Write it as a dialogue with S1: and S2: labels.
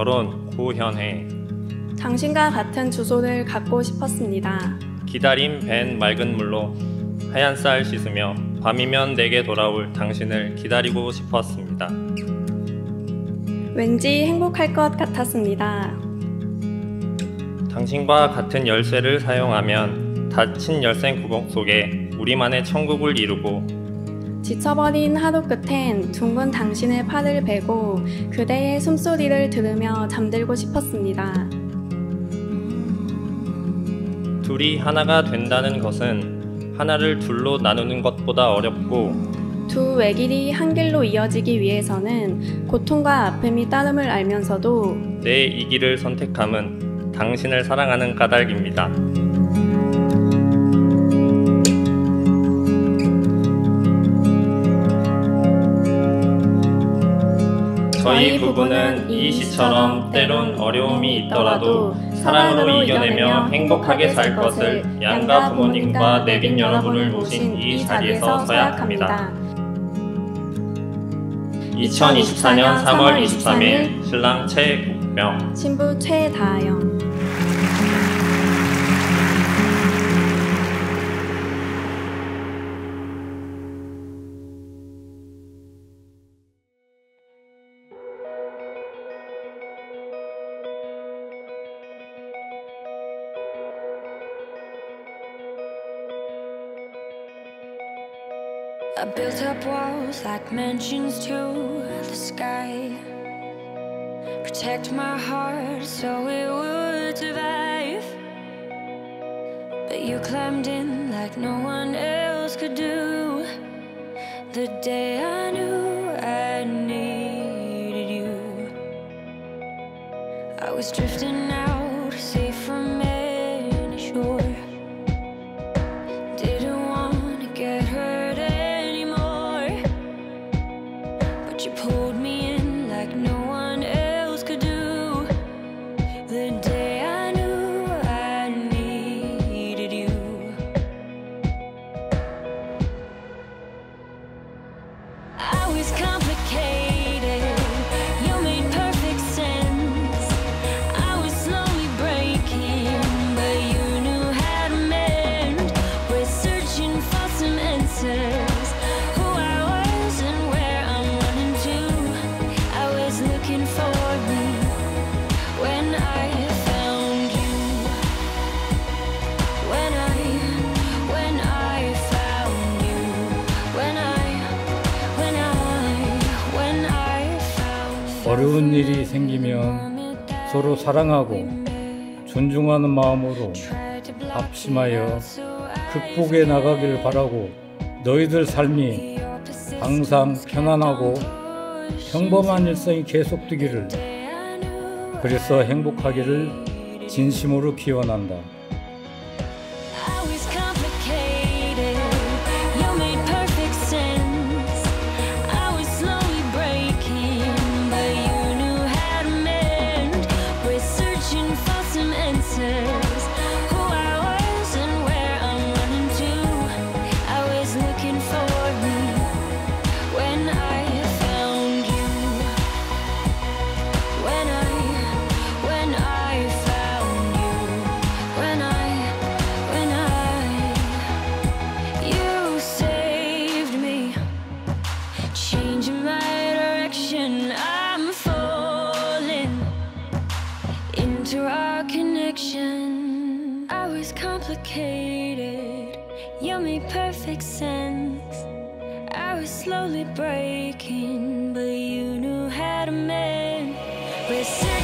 S1: 결혼 고현혜.
S2: 당신과 같은 주소를 갖고 싶었습니다.
S1: 기다림 밴 맑은 물로 하얀 쌀 씻으며 밤이면 내게 돌아올 당신을 기다리고 싶었습니다.
S2: 왠지 행복할 것 같았습니다.
S1: 당신과 같은 열쇠를 사용하면 닫힌 열쇠 구멍 속에 우리만의 천국을 이루고
S2: 지쳐버린 하루 끝엔 둥근 당신의 팔을 베고 그대의 숨소리를 들으며 잠들고 싶었습니다.
S1: 둘이 하나가 된다는 것은 하나를 둘로 나누는 것보다 어렵고
S2: 두 외길이 한 길로 이어지기 위해서는 고통과 아픔이 따름을 알면서도
S1: 내 이 길을 선택함은 당신을 사랑하는 까닭입니다. 저희 부부는 이 시처럼 때론 어려움이 있더라도 사랑으로 이겨내며 행복하게 살 것을 양가 부모님과 내빈 여러분을 모신 이 자리에서 서약합니다. 2024년 3월 23일 신랑 최국명,
S2: 신부 최다영.
S3: I built up walls like mansions to the sky, protect my heart so it would survive. But you climbed in like no one else could do. The day I knew I needed you, I was drifting out, safe from any shore. Didn't want to get hurt anymore, but you pulled me in like no one else could do. The day I knew I needed you. I was complicated, you made perfect sense. I was slowly breaking, but you knew how to mend. We're searching for some answers, who I was and where I'm running to. I was looking for me when I found you. When I found you. When I found you.
S4: 어려운 일이 생기면 서로 사랑하고 존중하는 마음으로 합심하여 극복해 나가길 바라고, 너희들 삶이 항상 편안하고 평범한 일상이 계속되기를, 그래서 행복하기를 진심으로 기원한다.
S3: I was complicated, you made perfect sense. I was slowly breaking, but you knew how to mend. We're searching for some answers, who I was and where I'm running to. I was looking for me when I found you. When I found you. You saved me, changing my direction. I'm falling into our connection. I was complicated, you made perfect sense. I was slowly breaking, but you knew how to mend. We're